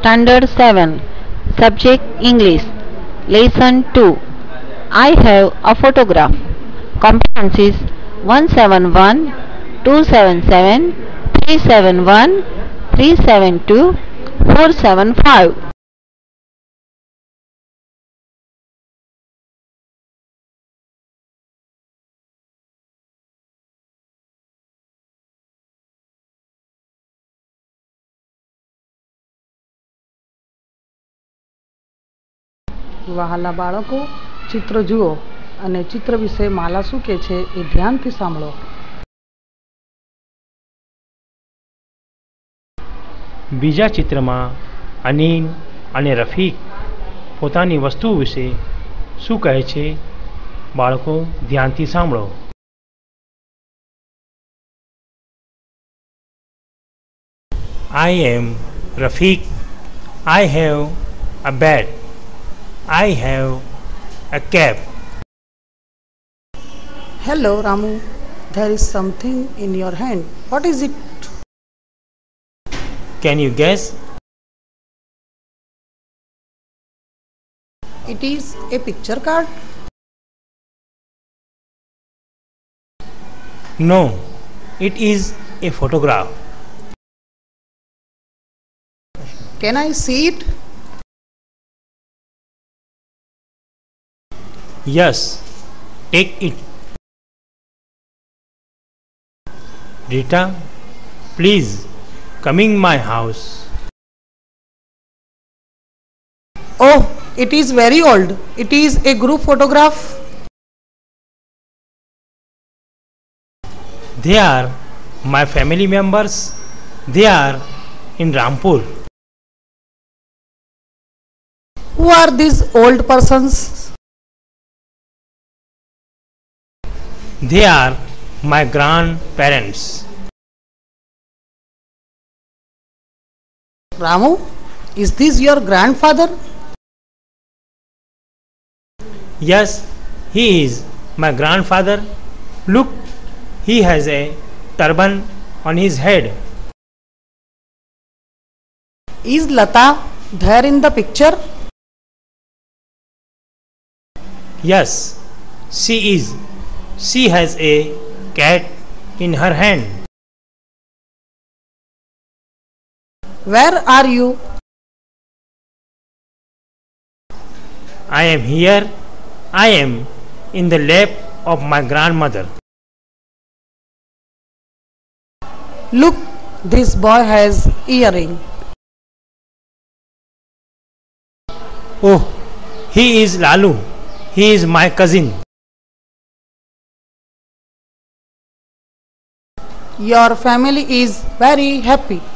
Standard 7. Subject English. Lesson 2. I have a photograph. Comprehenses 171, 277, 371, 372, 475. વહાલા બાળકો, ચિત્ર જુઓ અને ચિત્ર વિશે માલા શું કહે છે એ ધ્યાનથી સાંભળો. બીજા ચિત્રમાં અનીન અને રફીક પોતાની વસ્તુ વિશે શું કહે છે? બાળકો ધ્યાનથી સાંભળો. I am Rafiq. I have a bed. I have a cap. Hello Ramu, there is something in your hand. What is it? Can you guess? It is a picture card. No, it is a photograph. Can I see it? Yes, take it. Rita, please come in my house. Oh, it is very old. It is a group photograph. They are my family members. They are in Rampur. Who are these old persons? They are my grandparents. Ramu, is this your grandfather? Yes, he is my grandfather. Look, he has a turban on his head. Is Lata there in the picture? Yes, she is. She has a cat in her hand. Where are you? I am here. I am in the lap of my grandmother. Look, this boy has earring. Oh, he is Lalu. He is my cousin. Your family is very happy.